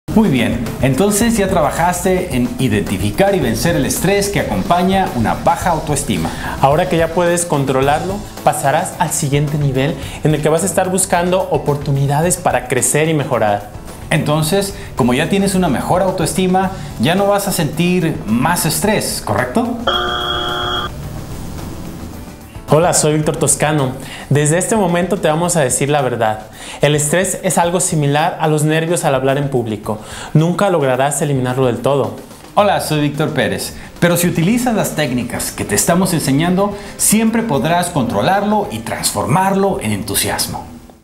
Muy bien, entonces ya trabajaste en identificar y vencer el estrés que acompaña una baja autoestima. Ahora que ya puedes controlarlo, pasarás al siguiente nivel en el que vas a estar buscando oportunidades para crecer y mejorar. Entonces, como ya tienes una mejor autoestima, ya no vas a sentir más estrés, ¿correcto? Hola, soy Víctor Toscano. Desde este momento te vamos a decir la verdad. El estrés es algo similar a los nervios al hablar en público. Nunca lograrás eliminarlo del todo. Hola, soy Víctor Pérez. Pero si utilizas las técnicas que te estamos enseñando, siempre podrás controlarlo y transformarlo en entusiasmo.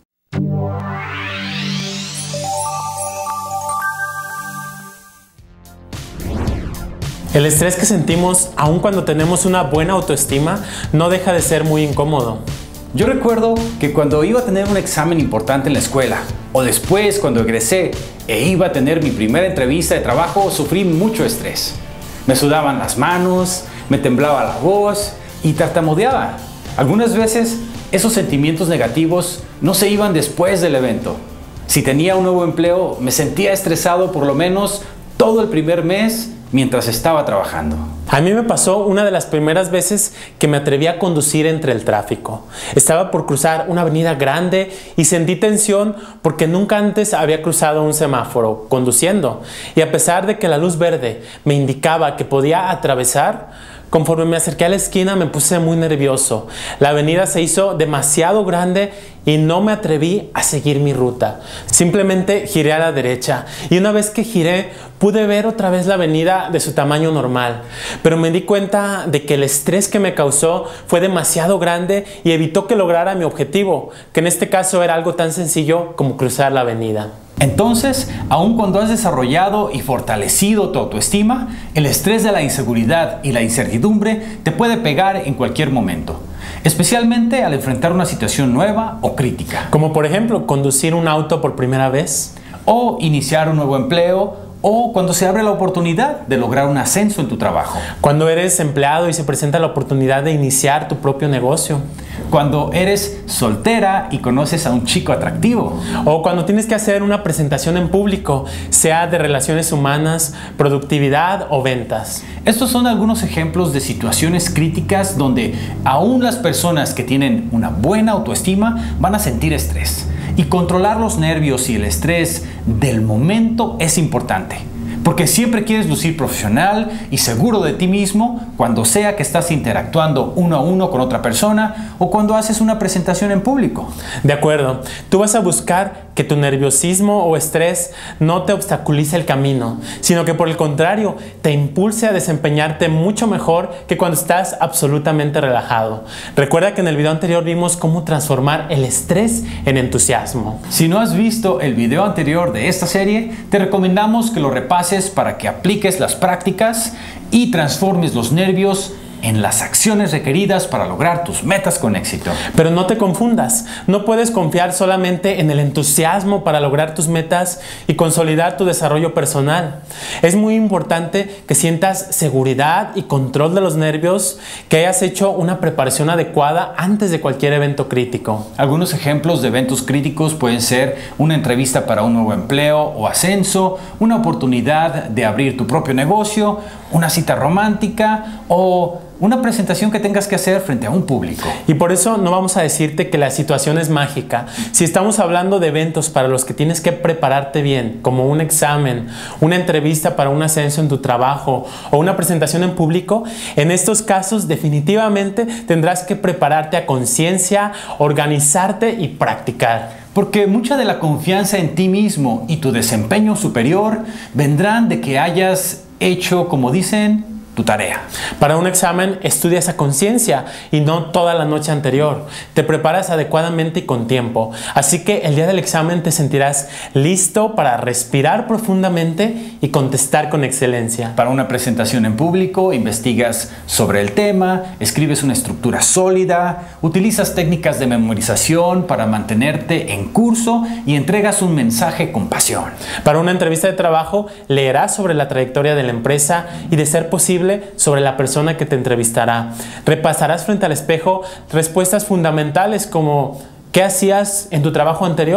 El estrés que sentimos, aun cuando tenemos una buena autoestima, no deja de ser muy incómodo. Yo recuerdo que cuando iba a tener un examen importante en la escuela, o después cuando egresé e iba a tener mi primera entrevista de trabajo, sufrí mucho estrés. Me sudaban las manos, me temblaba la voz y tartamudeaba. Algunas veces esos sentimientos negativos no se iban después del evento. Si tenía un nuevo empleo, me sentía estresado por lo menos todo el primer mes mientras estaba trabajando. A mí me pasó una de las primeras veces que me atreví a conducir entre el tráfico. Estaba por cruzar una avenida grande y sentí tensión porque nunca antes había cruzado un semáforo conduciendo. Y a pesar de que la luz verde me indicaba que podía atravesar, conforme me acerqué a la esquina me puse muy nervioso. La avenida se hizo demasiado grande y no me atreví a seguir mi ruta. Simplemente giré a la derecha y una vez que giré pude ver otra vez la avenida de su tamaño normal. Pero me di cuenta de que el estrés que me causó fue demasiado grande y evitó que lograra mi objetivo, que en este caso era algo tan sencillo como cruzar la avenida. Entonces, aun cuando has desarrollado y fortalecido tu autoestima, el estrés de la inseguridad y la incertidumbre te puede pegar en cualquier momento, especialmente al enfrentar una situación nueva o crítica. Como por ejemplo, conducir un auto por primera vez. O iniciar un nuevo empleo, o cuando se abre la oportunidad de lograr un ascenso en tu trabajo. Cuando eres empleado y se presenta la oportunidad de iniciar tu propio negocio. Cuando eres soltera y conoces a un chico atractivo. O cuando tienes que hacer una presentación en público, sea de relaciones humanas, productividad o ventas. Estos son algunos ejemplos de situaciones críticas donde aún las personas que tienen una buena autoestima van a sentir estrés. Y controlar los nervios y el estrés del momento es importante, porque siempre quieres lucir profesional y seguro de ti mismo cuando sea que estás interactuando uno a uno con otra persona o cuando haces una presentación en público. De acuerdo, tú vas a buscar que tu nerviosismo o estrés no te obstaculice el camino, sino que por el contrario te impulse a desempeñarte mucho mejor que cuando estás absolutamente relajado. Recuerda que en el video anterior vimos cómo transformar el estrés en entusiasmo. Si no has visto el video anterior de esta serie, te recomendamos que lo repases para que apliques las prácticas y transformes los nervios en las acciones requeridas para lograr tus metas con éxito. Pero no te confundas, no puedes confiar solamente en el entusiasmo para lograr tus metas y consolidar tu desarrollo personal. Es muy importante que sientas seguridad y control de los nervios, que hayas hecho una preparación adecuada antes de cualquier evento crítico. Algunos ejemplos de eventos críticos pueden ser una entrevista para un nuevo empleo o ascenso, una oportunidad de abrir tu propio negocio, una cita romántica o una presentación que tengas que hacer frente a un público. Y por eso no vamos a decirte que la situación es mágica. Si estamos hablando de eventos para los que tienes que prepararte bien, como un examen, una entrevista para un ascenso en tu trabajo o una presentación en público, en estos casos definitivamente tendrás que prepararte a conciencia, organizarte y practicar. Porque mucha de la confianza en ti mismo y tu desempeño superior vendrán de que hayas hecho, como dicen, tu tarea. Para un examen estudias a conciencia y no toda la noche anterior. Te preparas adecuadamente y con tiempo. Así que el día del examen te sentirás listo para respirar profundamente y contestar con excelencia. Para una presentación en público, investigas sobre el tema, escribes una estructura sólida, utilizas técnicas de memorización para mantenerte en curso y entregas un mensaje con pasión. Para una entrevista de trabajo, leerás sobre la trayectoria de la empresa y, de ser posible, sobre la persona que te entrevistará. Repasarás frente al espejo respuestas fundamentales como ¿qué hacías en tu trabajo anterior?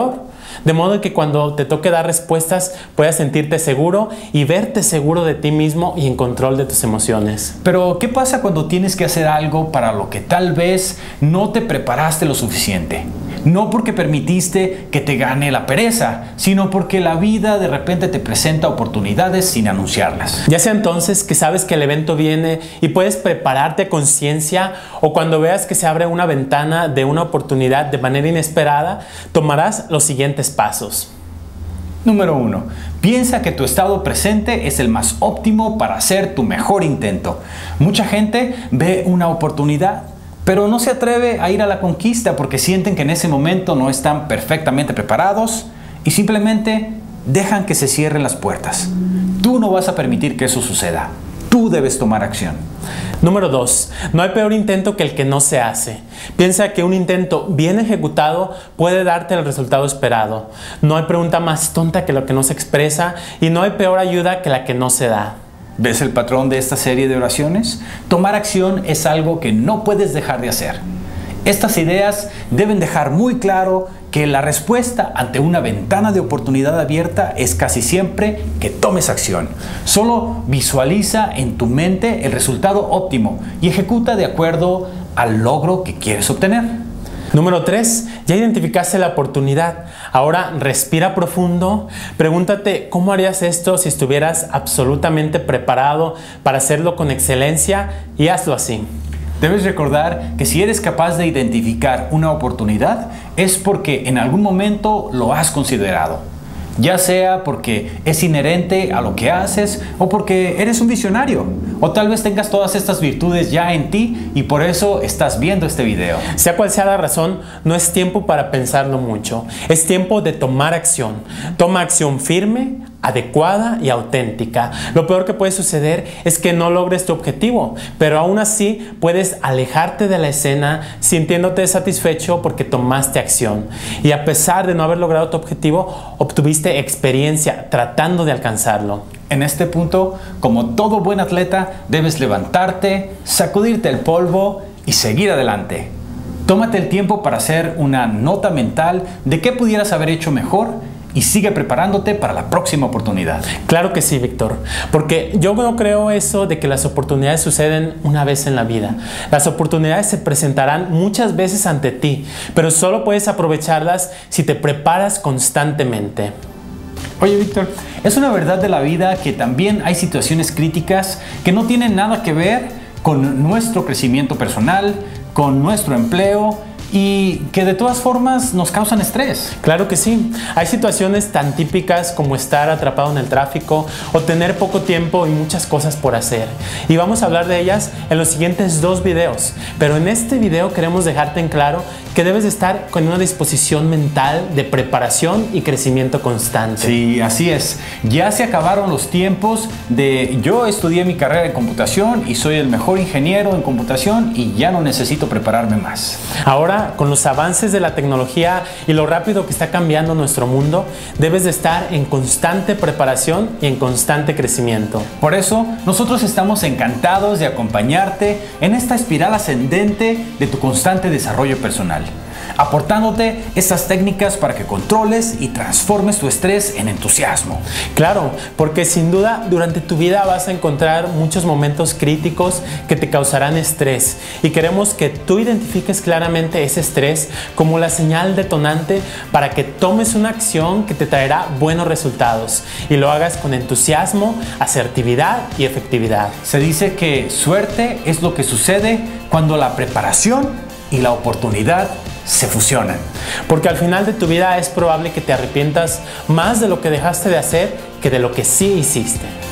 de modo que cuando te toque dar respuestas puedas sentirte seguro y verte seguro de ti mismo y en control de tus emociones. Pero, ¿qué pasa cuando tienes que hacer algo para lo que tal vez no te preparaste lo suficiente? No porque permitiste que te gane la pereza, sino porque la vida de repente te presenta oportunidades sin anunciarlas. Ya sea entonces que sabes que el evento viene y puedes prepararte a conciencia, o cuando veas que se abre una ventana de una oportunidad de manera inesperada, tomarás los siguientes pasos. Número 1. Piensa que tu estado presente es el más óptimo para hacer tu mejor intento. Mucha gente ve una oportunidad, pero no se atreve a ir a la conquista porque sienten que en ese momento no están perfectamente preparados y simplemente dejan que se cierren las puertas. Tú no vas a permitir que eso suceda. Tú debes tomar acción. Número 2. No hay peor intento que el que no se hace. Piensa que un intento bien ejecutado puede darte el resultado esperado. No hay pregunta más tonta que lo que no se expresa y no hay peor ayuda que la que no se da. ¿Ves el patrón de esta serie de oraciones? Tomar acción es algo que no puedes dejar de hacer. Estas ideas deben dejar muy claro que la respuesta ante una ventana de oportunidad abierta es casi siempre que tomes acción. Solo visualiza en tu mente el resultado óptimo y ejecuta de acuerdo al logro que quieres obtener. Número 3. Ya identificaste la oportunidad. Ahora respira profundo. Pregúntate cómo harías esto si estuvieras absolutamente preparado para hacerlo con excelencia y hazlo así. Debes recordar que si eres capaz de identificar una oportunidad es porque en algún momento lo has considerado. Ya sea porque es inherente a lo que haces o porque eres un visionario. O tal vez tengas todas estas virtudes ya en ti y por eso estás viendo este video. Sea cual sea la razón, no es tiempo para pensarlo mucho. Es tiempo de tomar acción. Toma acción firme, adecuada y auténtica. Lo peor que puede suceder es que no logres tu objetivo, pero aún así puedes alejarte de la escena sintiéndote satisfecho porque tomaste acción. Y a pesar de no haber logrado tu objetivo, obtuviste experiencia tratando de alcanzarlo. En este punto, como todo buen atleta, debes levantarte, sacudirte el polvo y seguir adelante. Tómate el tiempo para hacer una nota mental de qué pudieras haber hecho mejor y sigue preparándote para la próxima oportunidad. Claro que sí, Víctor, porque yo no creo eso de que las oportunidades suceden una vez en la vida. Las oportunidades se presentarán muchas veces ante ti, pero solo puedes aprovecharlas si te preparas constantemente. Oye, Víctor, es una verdad de la vida que también hay situaciones críticas que no tienen nada que ver con nuestro crecimiento personal, con nuestro empleo y que de todas formas nos causan estrés. Claro que sí. Hay situaciones tan típicas como estar atrapado en el tráfico o tener poco tiempo y muchas cosas por hacer. Y vamos a hablar de ellas en los siguientes 2 videos. Pero en este video queremos dejarte en claro que debes estar con una disposición mental de preparación y crecimiento constante. Sí, así es. Ya se acabaron los tiempos de yo estudié mi carrera de computación y soy el mejor ingeniero en computación y ya no necesito prepararme más. Ahora, con los avances de la tecnología y lo rápido que está cambiando nuestro mundo, debes de estar en constante preparación y en constante crecimiento. Por eso, nosotros estamos encantados de acompañarte en esta espiral ascendente de tu constante desarrollo personal, aportándote estas técnicas para que controles y transformes tu estrés en entusiasmo. Claro, porque sin duda durante tu vida vas a encontrar muchos momentos críticos que te causarán estrés y queremos que tú identifiques claramente ese estrés como la señal detonante para que tomes una acción que te traerá buenos resultados y lo hagas con entusiasmo, asertividad y efectividad. Se dice que suerte es lo que sucede cuando la preparación y la oportunidad se fusionan. Porque al final de tu vida es probable que te arrepientas más de lo que dejaste de hacer que de lo que sí hiciste.